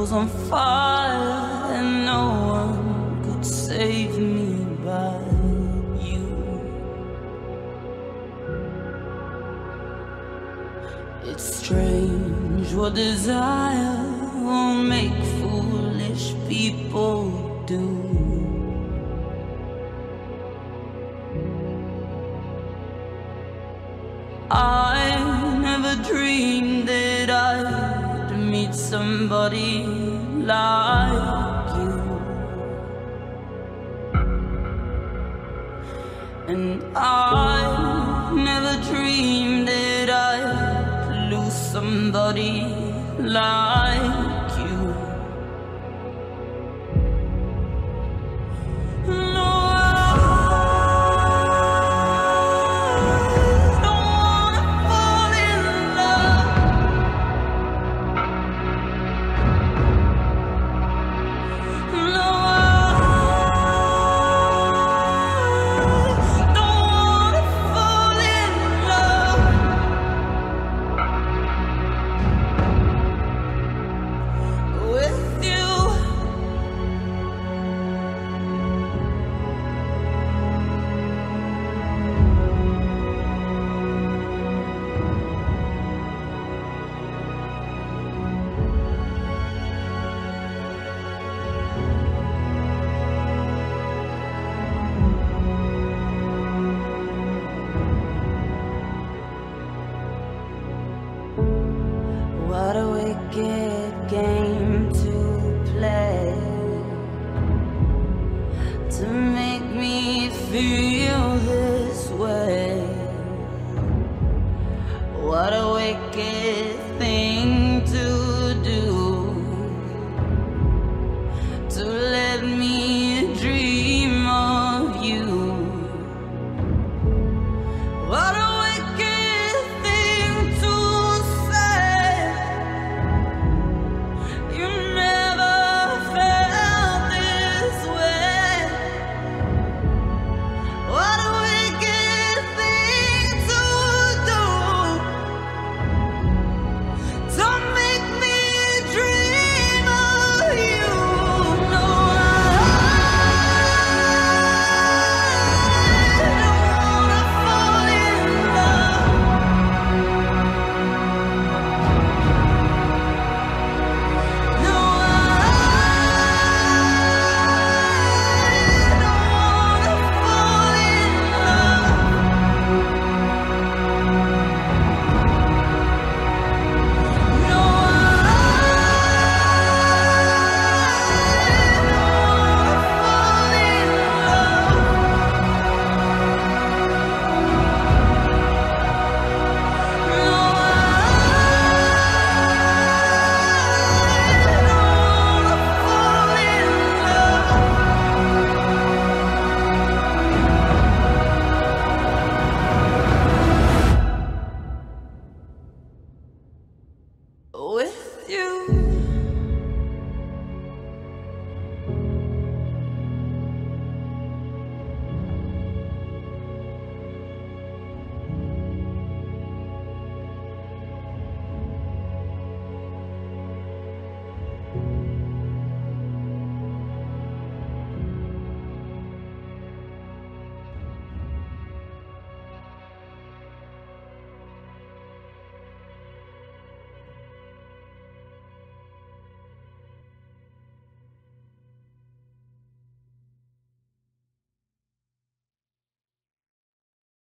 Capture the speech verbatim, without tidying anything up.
was on fire and no one could save me but you. It's strange what desire will make foolish people do. I never dreamed that I'd meet somebody like you, and I never dreamed that I'd lose somebody like you. What a wicked game to play, to make me feel this way.